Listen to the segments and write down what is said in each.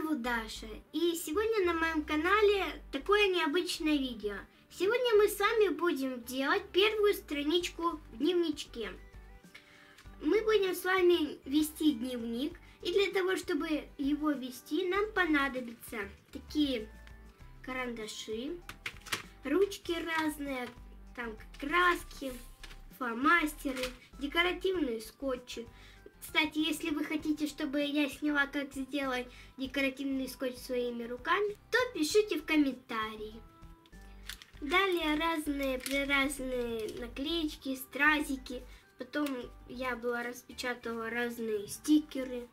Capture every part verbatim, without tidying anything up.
зовут Даша, и сегодня на моем канале такое необычное видео. Сегодня мы с вами будем делать первую страничку в дневничке. Мы будем с вами вести дневник, и для того, чтобы его вести, нам понадобятся такие карандаши, ручки разные, там краски, фломастеры, декоративные скотчи. Кстати, если вы хотите, чтобы я сняла, как сделать декоративный скотч своими руками, то пишите в комментарии. Далее разные разные наклеечки, стразики. Потом я была распечатала разные стикеры,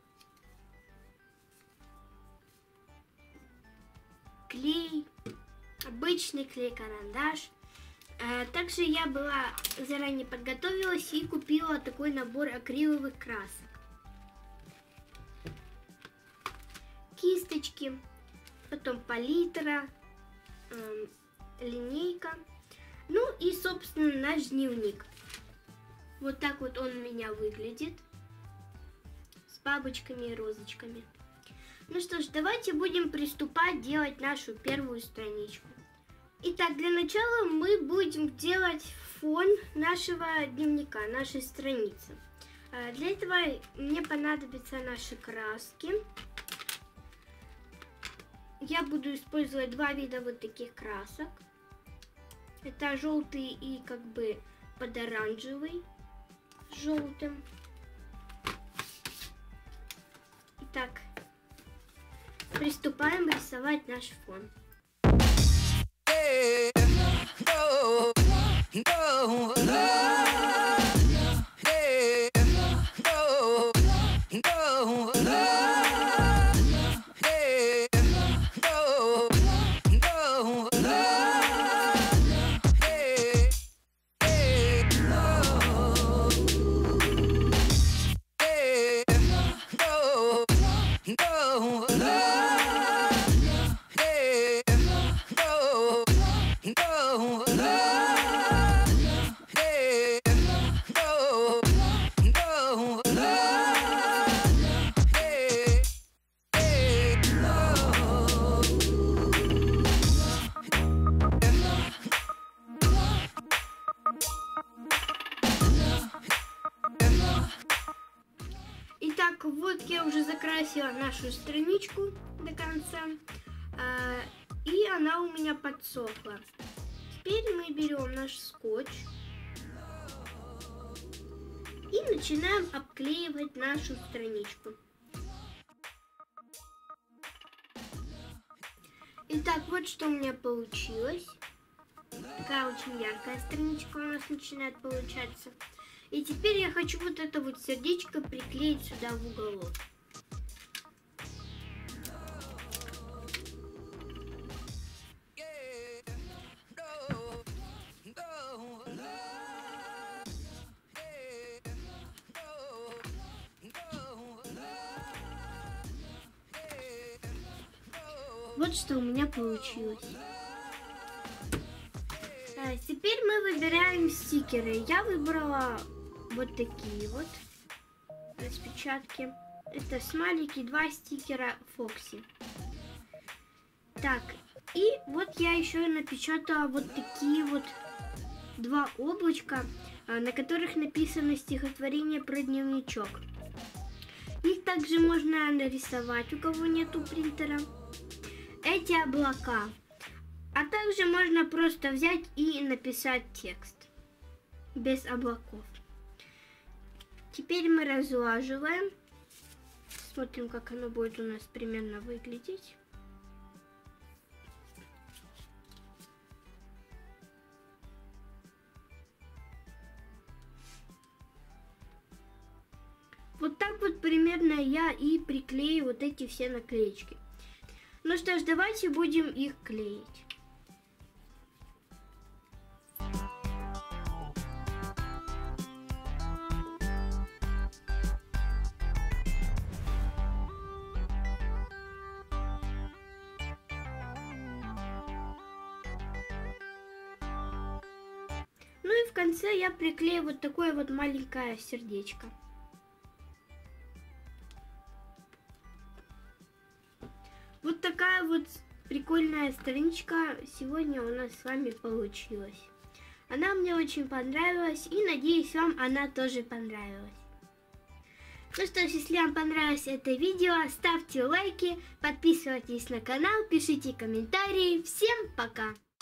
клей, обычный клей-карандаш. Также я была заранее подготовилась и купила такой набор акриловых красок. Кисточки, потом палитра, э, линейка, ну и, собственно, наш дневник. Вот так вот он у меня выглядит, с бабочками и розочками. Ну что ж, давайте будем приступать делать нашу первую страничку. Итак, для начала мы будем делать фон нашего дневника, нашей страницы. Для этого мне понадобятся наши краски. Я буду использовать два вида вот таких красок. Это желтый и как бы под оранжевый с желтым. Итак, приступаем рисовать наш фон. No, no, no, hey, no, no, no, hey, no, no, no, hey, hey, no, hey, no, no, no. Итак, вот я уже закрасила нашу страничку до конца, и она у меня подсохла. Теперь мы берем наш скотч и начинаем обклеивать нашу страничку. Итак, вот что у меня получилось. Такая очень яркая страничка у нас начинает получаться. И теперь я хочу вот это вот сердечко приклеить сюда в уголок. Вот что у меня получилось. А теперь мы выбираем стикеры. Я выбрала вот такие вот распечатки. Это смайлики, два стикера Фокси. Так, и вот я еще напечатала вот такие вот два облачка, на которых написано стихотворение про дневничок. Их также можно нарисовать, у кого нету принтера. Эти облака. А также можно просто взять и написать текст без облаков. Теперь мы разлаживаем. Смотрим, как оно будет у нас примерно выглядеть. Вот так вот примерно я и приклею вот эти все наклеечки. Ну что ж, давайте будем их клеить. Ну и в конце я приклею вот такое вот маленькое сердечко. Вот такая вот прикольная страничка сегодня у нас с вами получилась. Она мне очень понравилась, и надеюсь, вам она тоже понравилась. Ну что ж, если вам понравилось это видео, ставьте лайки, подписывайтесь на канал, пишите комментарии. Всем пока!